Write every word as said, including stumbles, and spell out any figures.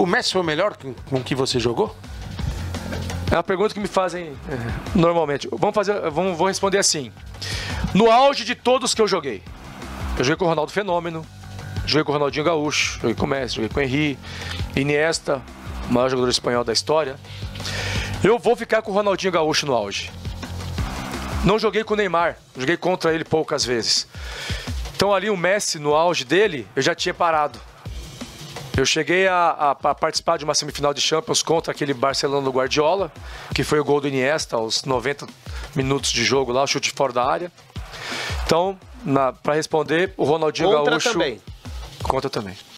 O Messi foi o melhor com que você jogou? É uma pergunta que me fazem é, normalmente. Vamos fazer, vamos, vou responder assim. No auge de todos que eu joguei. Eu joguei com o Ronaldo Fenômeno, joguei com o Ronaldinho Gaúcho, joguei com o Messi, joguei com o Henry, Iniesta, o maior jogador espanhol da história. Eu vou ficar com o Ronaldinho Gaúcho no auge. Não joguei com o Neymar, joguei contra ele poucas vezes. Então ali o Messi, no auge dele, eu já tinha parado. Eu cheguei a, a, a participar de uma semifinal de Champions contra aquele Barcelona do Guardiola, que foi o gol do Iniesta aos noventa minutos de jogo lá, o chute fora da área. Então, para responder, o Ronaldinho Contra Gaúcho... também. Contra também.